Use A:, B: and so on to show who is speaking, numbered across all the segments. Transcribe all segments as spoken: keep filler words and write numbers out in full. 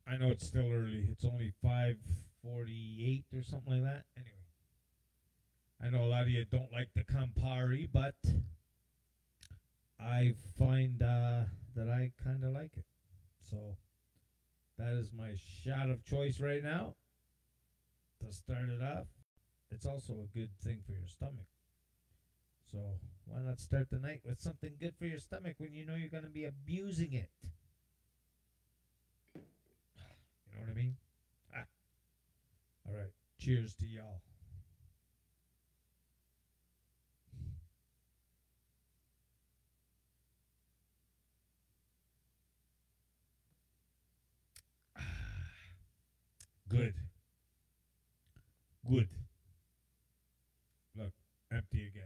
A: I know it's still early. It's only five forty-eight or something like that. Anyway, I know a lot of you don't like the Campari, but I find uh, that I kind of like it. So that is my shot of choice right now to start it off. It's also a good thing for your stomach. So why not start the night with something good for your stomach when you know you're going to be abusing it? You know what I mean? Ah. All right. Cheers to y'all. Good. Good. Look, empty again.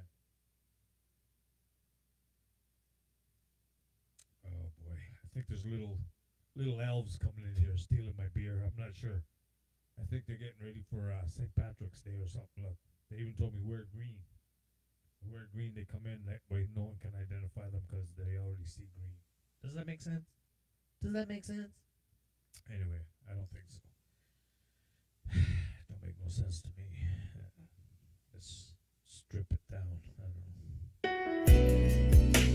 A: Oh boy. I think there's little little elves coming in here stealing my beer. I'm not sure. I think they're getting ready for uh, Saint Patrick's Day or something. Look, they even told me wear green. Wear green, they come in that way. No one can identify them because they already see green. Does that make sense? Does that make sense? Anyway, I don't think so. Don't make no sense to me. Let's strip it down. I don't know.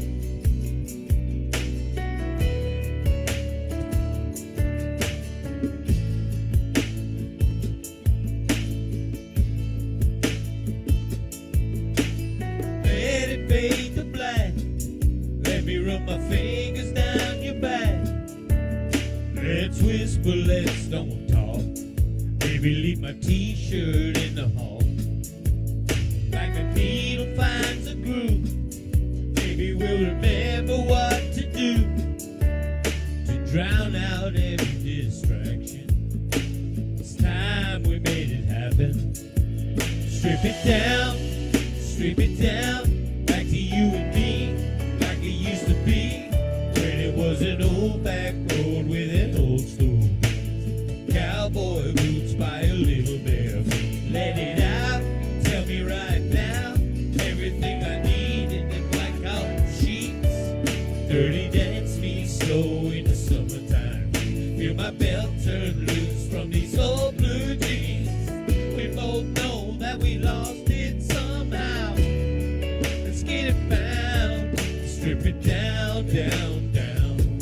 A: Let it fade to black. Let me run my fingers down your back. Let's whisper, let's don't talk. Maybe leave my t-shirt in the hall. Like a needle finds a groove. Maybe we'll remember what to do to drown out every distraction. It's time we made it happen. Strip it down, strip it down. Back to you and me, like it used to be. When it was an old back road with an old school cowboy boots by a little bare feet. Let it out, tell me right now. Everything I need in the black cotton sheets. Dirty dance me slow in the summertime. Feel my belt turn loose from these old blue jeans. We both know that we lost it somehow. Let's get it found. Strip it down, down, down.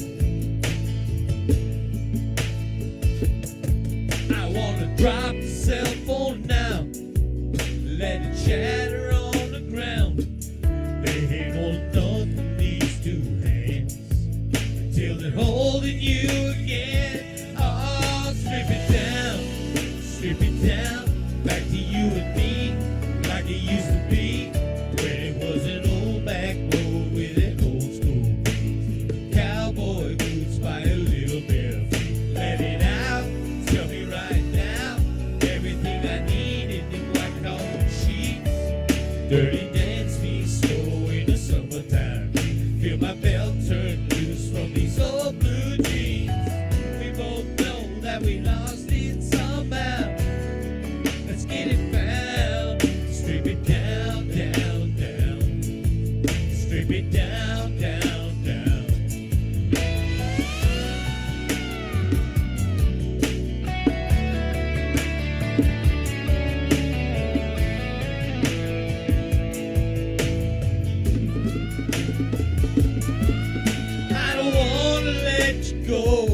A: Drop the cell phone now. Let it shatter on the ground. They ain't holding nothing, these two hands, until they're holding you again. Oh, strip it down, strip it down. Back to you and me, like it used to be. When it was an old back road with an old school beat. Cowboy boots by a little bare feet. Let it out, tell me right now. Everything I need in the white cotton sheets. Dirty dance me slow in the summertime. Feel my belt turn loose from these old blue jeans. We both know that we lost it somehow. Let's get it found. Strip it down, down, down. Strip it down, down, down. Go.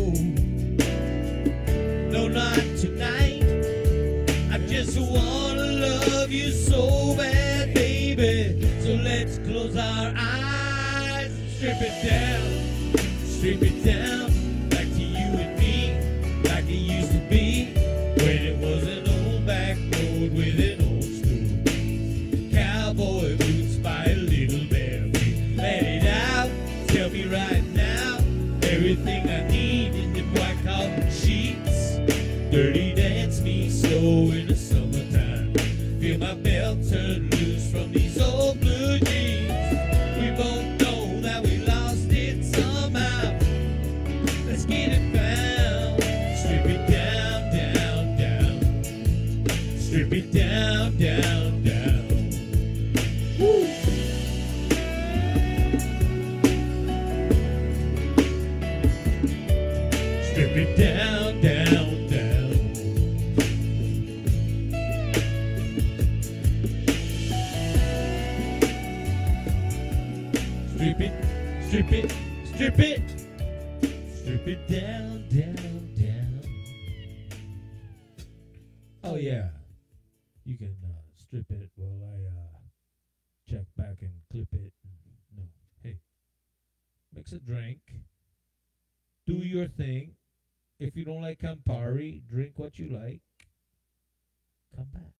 A: No, not tonight. I just wanna love you so bad, baby. So let's close our eyes and strip it down. Strip it down. Back to you and me, like it used to be. When it was an old back road with an old school cowboy boots by a little bare feet. Let it out, tell me right now. Everything I need in the white cotton sheets. Dirty dance me slow in the summertime. Feel my belt turn loose from these old blue jeans. We both know that we lost it somehow. Let's get it found. Strip it down, down, down. Strip it down, down, down. Woo! Strip it down, down, down. Strip it, strip it, strip it, strip it down, down, down. Oh yeah, you can uh, strip it while I uh, check back and clip it. No, hey, mix a drink, do your thing. If you don't like Campari, drink what you like. Come back.